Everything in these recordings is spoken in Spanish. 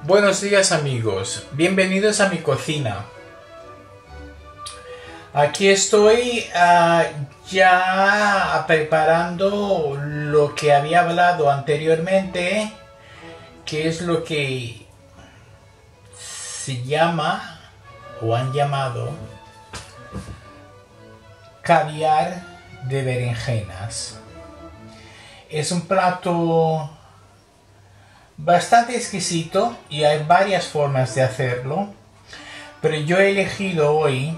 Buenos días amigos, bienvenidos a mi cocina. Aquí estoy ya preparando lo que había hablado anteriormente, que es lo que se llama o han llamado caviar de berenjenas. Es un plato bastante exquisito y hay varias formas de hacerlo, pero yo he elegido hoy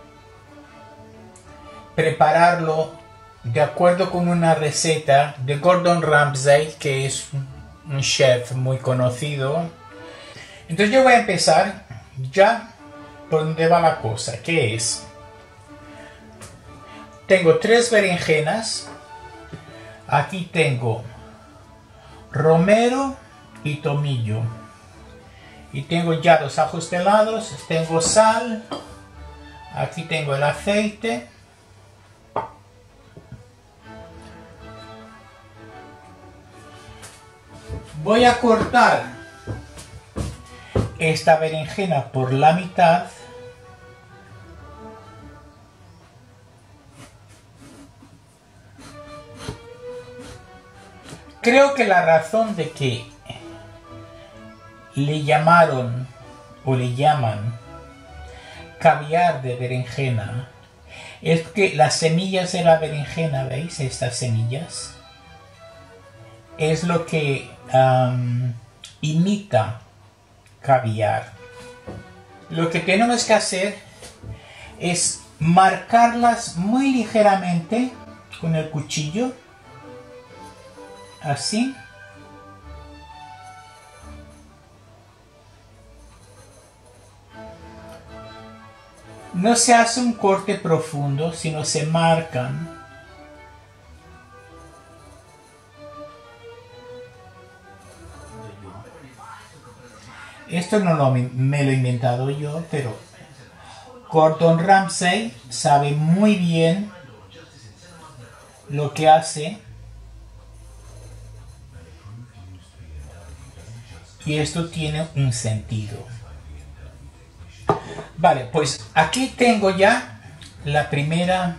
prepararlo de acuerdo con una receta de Gordon Ramsay, que es un chef muy conocido. Entonces yo voy a empezar ya por donde va la cosa, que es: tengo 3 berenjenas, aquí tengo romero y tomillo, y tengo ya 2 ajos pelados, tengo sal, aquí tengo el aceite, voy a cortar esta berenjena por la mitad. Creo que la razón de que le llamaron o le llaman caviar de berenjena es que las semillas de la berenjena, ¿veis? Estas semillas es lo que imita caviar. Lo que tenemos que hacer es marcarlas muy ligeramente con el cuchillo, así. No se hace un corte profundo, sino se marcan. Esto no me lo he inventado yo, pero Gordon Ramsay sabe muy bien lo que hace. Y esto tiene un sentido. Vale, pues aquí tengo ya la primera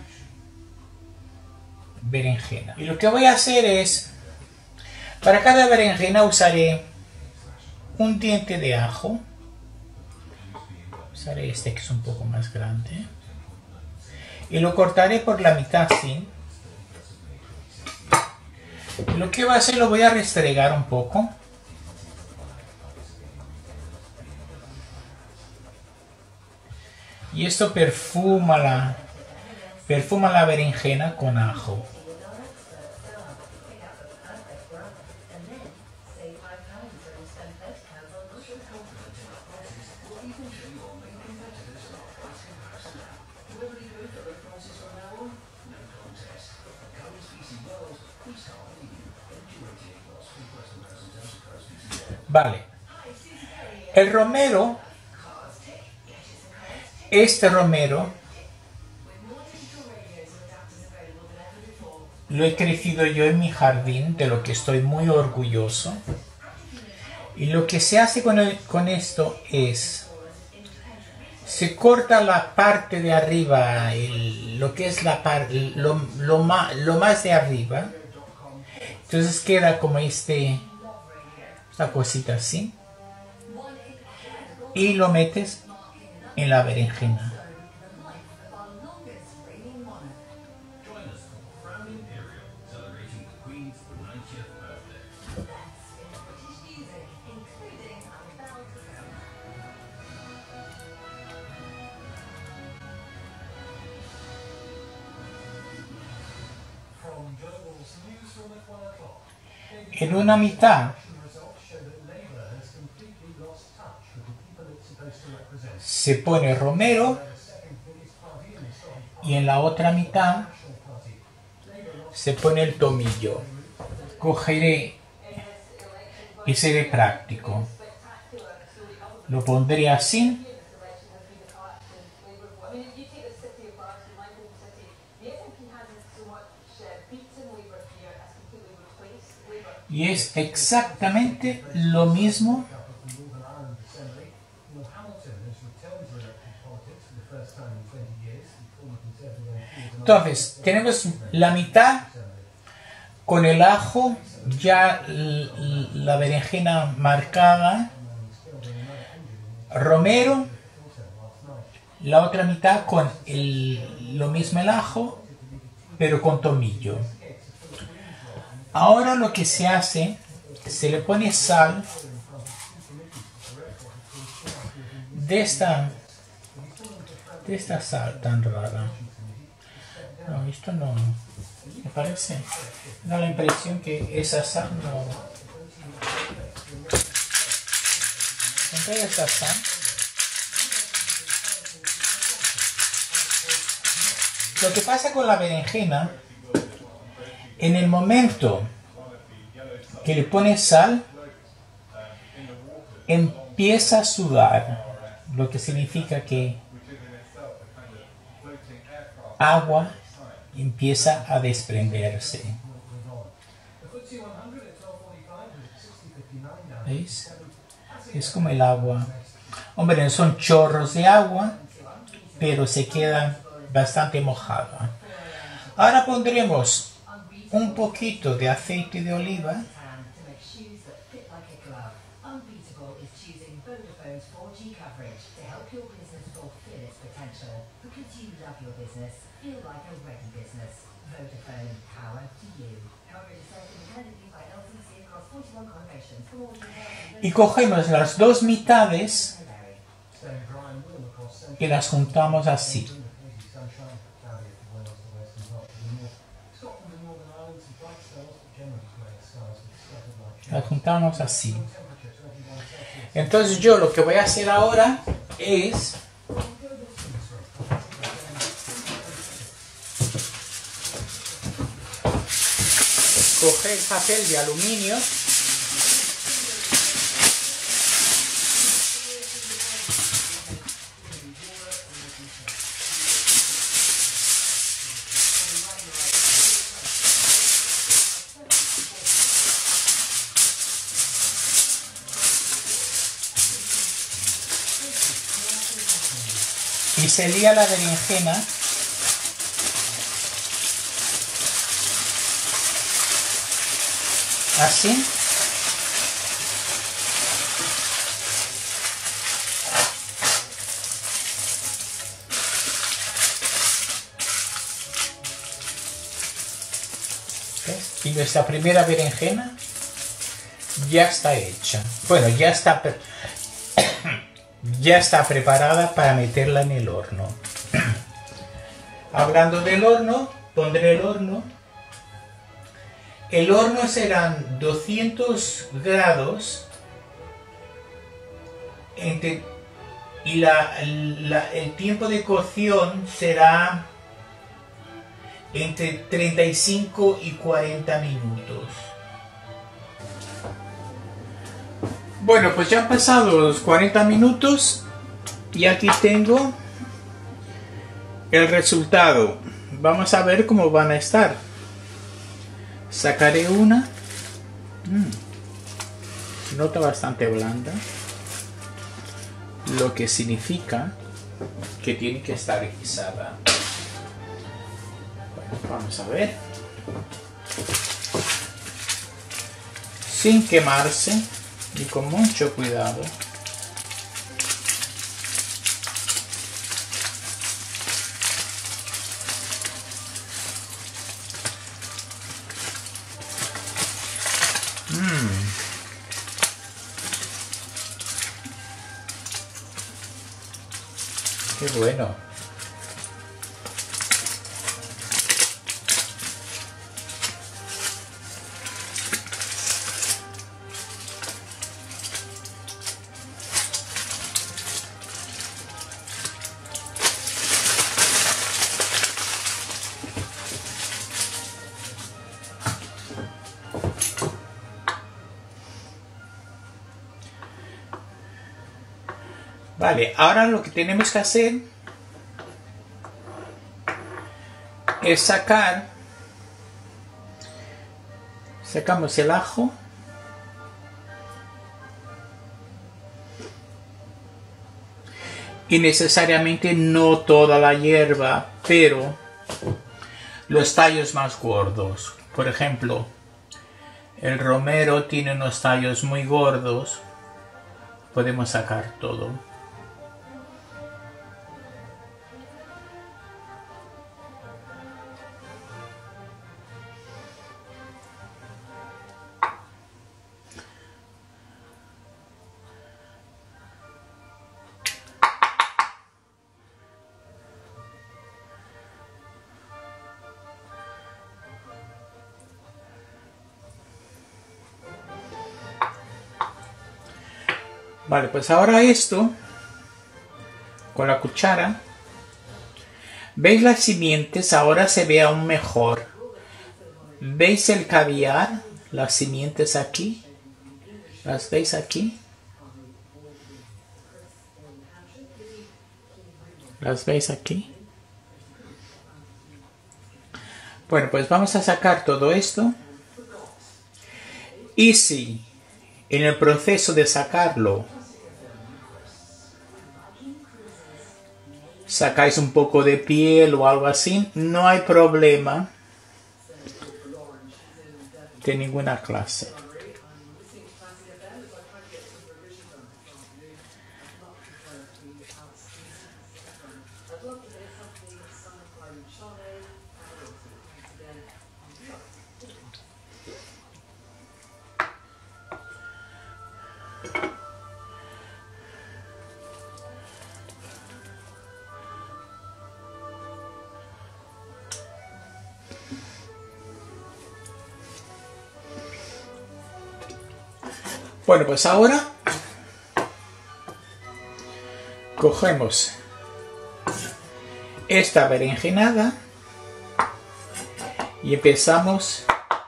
berenjena. Y lo que voy a hacer es, para cada berenjena usaré un diente de ajo. Usaré este que es un poco más grande. Y lo cortaré por la mitad así. Y lo que voy a hacer, lo voy a restregar un poco. Y esto perfuma la berenjena con ajo. Vale. El romero, este romero, lo he crecido yo en mi jardín, de lo que estoy muy orgulloso. Y lo que se hace con esto es, se corta la parte de arriba, lo que es lo más de arriba. Entonces queda como esta cosita así. Y lo metes en la berenjena. En una mitad se pone romero y en la otra mitad se pone el tomillo. Cogeré y seré práctico. Lo pondré así. Y es exactamente lo mismo Entonces, tenemos la mitad con el ajo, ya la berenjena marcada, romero, la otra mitad con lo mismo el ajo, pero con tomillo. Ahora lo que se hace, se le pone sal de esta sal tan rara. No, esto no me parece, da la impresión que esa sal no. ¿Entonces esta sal? Lo que pasa con la berenjena, en el momento que le pones sal, empieza a sudar, lo que significa que agua empieza a desprenderse. ¿Veis? Es como el agua. Hombre, son chorros de agua, pero se queda bastante mojada. Ahora pondremos un poquito de aceite de oliva. Y cogemos las dos mitades y las juntamos así. Las juntamos así. Entonces yo lo que voy a hacer ahora es coger papel de aluminio y se lía la berenjena así. ¿Ves? Y nuestra primera berenjena ya está hecha. Bueno, ya está preparada para meterla en el horno. Hablando del horno, pondré el horno. El horno serán 200 grados y el tiempo de cocción será entre 35 y 40 minutos. Bueno, pues ya han pasado los 40 minutos y aquí tengo el resultado. Vamos a ver cómo van a estar. Sacaré una. Se nota bastante blanda, lo que significa que tiene que estar guisada. Bueno, vamos a ver. Sin quemarse y con mucho cuidado. Qué bueno. Vale, ahora lo que tenemos que hacer es sacamos el ajo y necesariamente no toda la hierba, pero los tallos más gordos. Por ejemplo, el romero tiene unos tallos muy gordos. Podemos sacar todo. Vale, pues ahora esto, con la cuchara, ¿veis las simientes? Ahora se ve aún mejor. ¿Veis el caviar? Las simientes aquí. ¿Las veis aquí? ¿Las veis aquí? Bueno, pues vamos a sacar todo esto. Y si en el proceso de sacarlo sacáis un poco de piel o algo así, no hay problema de ninguna clase. Bueno, pues ahora cogemos esta berenjenada y empezamos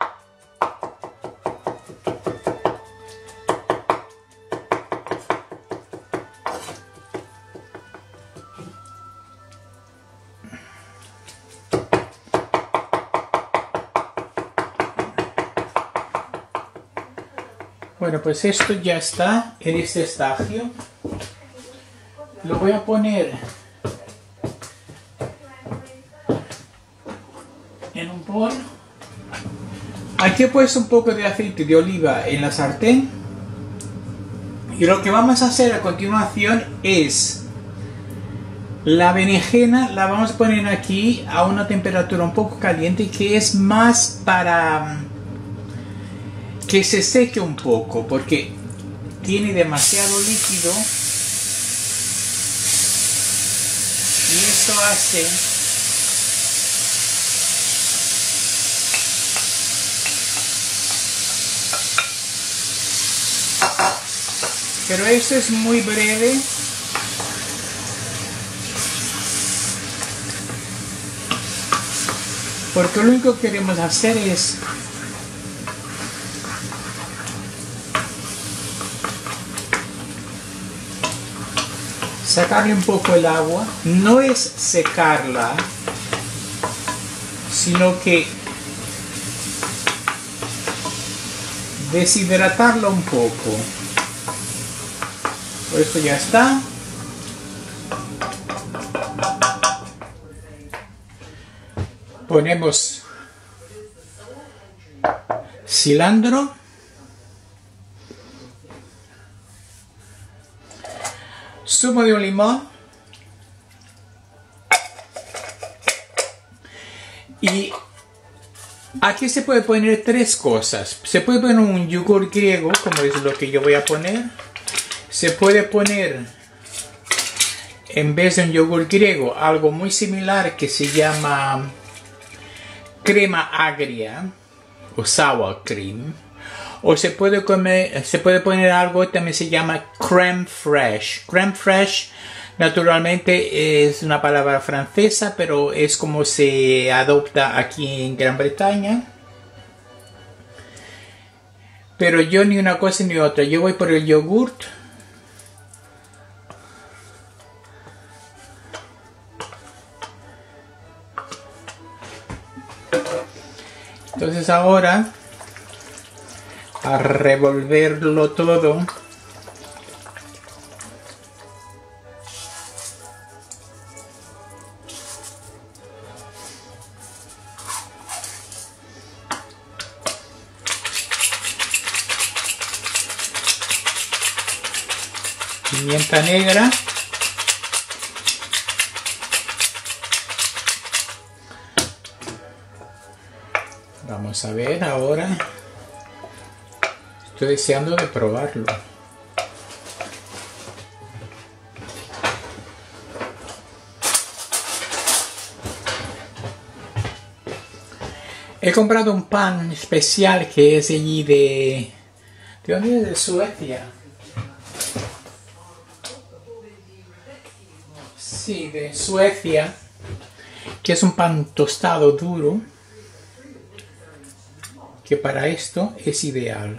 Bueno, pues esto ya está en este estágio. Lo voy a poner en un bol. Aquí he puesto un poco de aceite de oliva en la sartén. Y lo que vamos a hacer a continuación es la berenjena la vamos a poner aquí a una temperatura un poco caliente, que es más para que se seque un poco, porque tiene demasiado líquido y esto hace pero esto es muy breve. Porque lo único que queremos hacer es sacarle un poco el agua. No es secarla, sino que deshidratarla un poco. Por esto ya está. Ponemos cilantro, zumo de un limón y aquí se puede poner tres cosas. Se puede poner un yogur griego, como es lo que yo voy a poner. Se puede poner, en vez de un yogur griego, algo muy similar que se llama crema agria o sour cream, o se puede poner algo que también se llama crème fraîche. Crème fraîche naturalmente es una palabra francesa, pero es como se adopta aquí en Gran Bretaña. Pero yo ni una cosa ni otra, yo voy por el yogurt. Entonces ahora, a revolverlo todo, pimienta negra, vamos a ver ahora, estoy deseando de probarlo. He comprado un pan especial que es allí ¿de dónde es? De Suecia. Sí, de Suecia, que es un pan tostado duro, que para esto es ideal.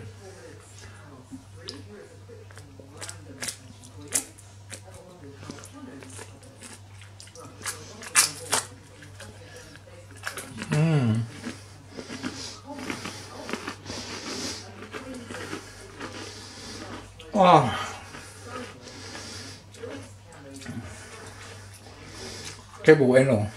Oh. Qué bueno.